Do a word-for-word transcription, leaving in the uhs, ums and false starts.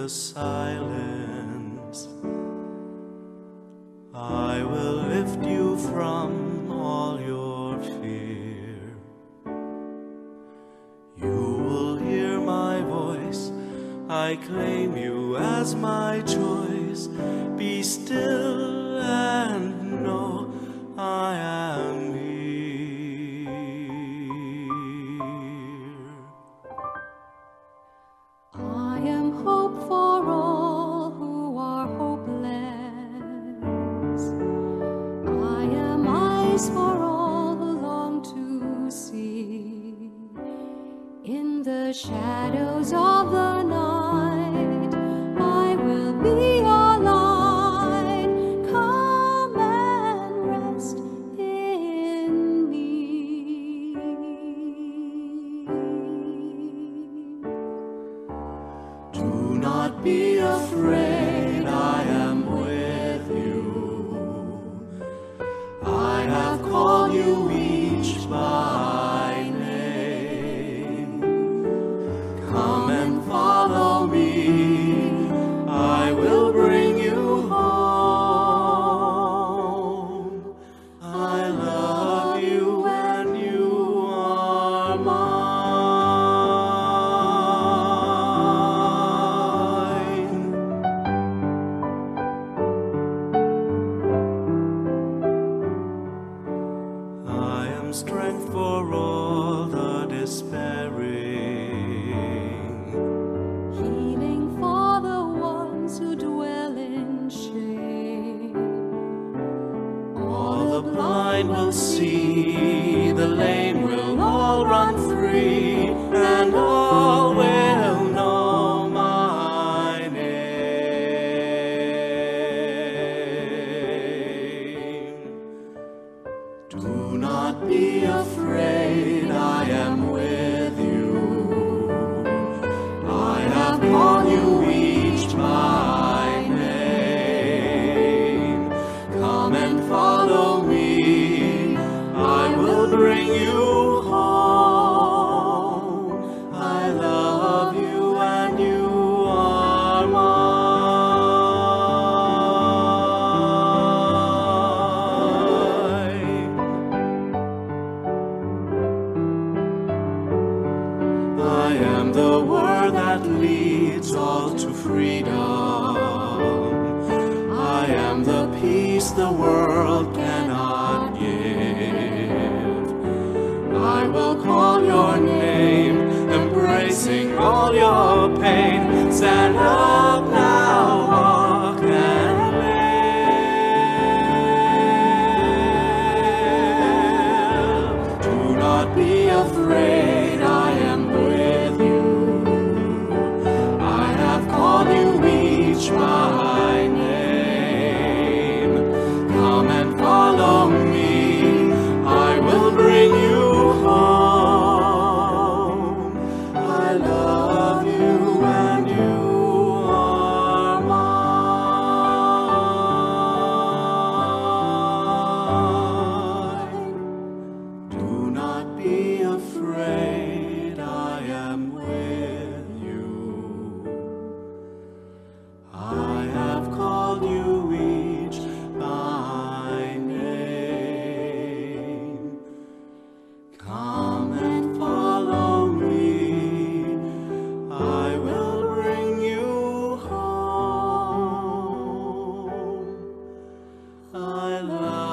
the silence. I will lift you from all your fear. You will hear my voice. I claim you as my choice. Be still and know I am here. I am hope for all who are hopeless. I am eyes for all who long to see. In the shadows of the night, I will be your light. Come and rest in me. Do not be afraid, I am with you. I have called you each by name. Come and follow me, I will bring you home. I love you and you are mine. I am strength for all the despairing, Healing for the ones who dwell in shame. all the blind will see, the lame will all run free, and all will know my name. Do not be afraid, I am with you. I have called you each by name. Come and follow me, I will bring you home. I love you and you are mine. I am the word that leads all to freedom. I am the peace the world cannot give. I will call your name, embracing all your pain. Stand up now, walk and live. Do not be afraid, I am with you. I have called you each by name. Come and follow me, I will bring you home. I love you and you are mine. Do not be afraid, I am with you. I have called you each by name. Come and follow me, I will bring you home. I love